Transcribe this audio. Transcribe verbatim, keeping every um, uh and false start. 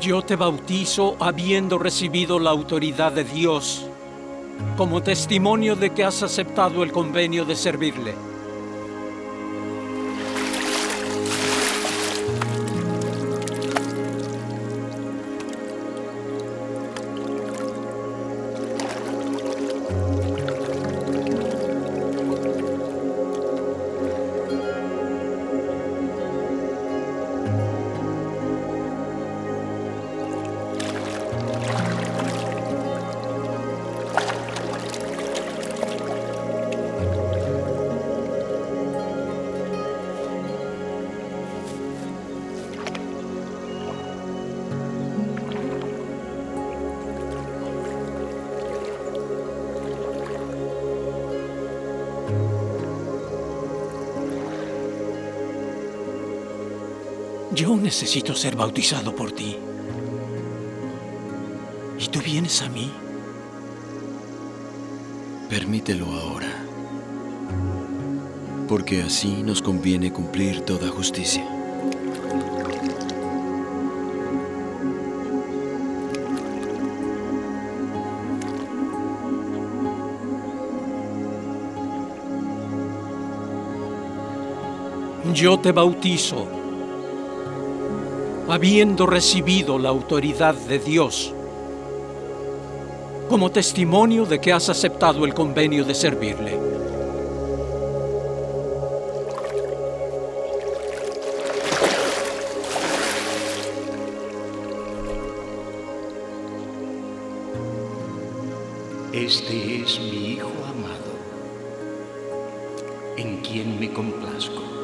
Yo te bautizo habiendo recibido la autoridad de Dios, como testimonio de que has aceptado el convenio de servirle. Yo necesito ser bautizado por ti. ¿Y tú vienes a mí? Permítelo ahora, porque así nos conviene cumplir toda justicia. Yo te bautizo, habiendo recibido la autoridad de Dios, como testimonio de que has aceptado el convenio de servirle. Este es mi Hijo amado, en quien me complazco.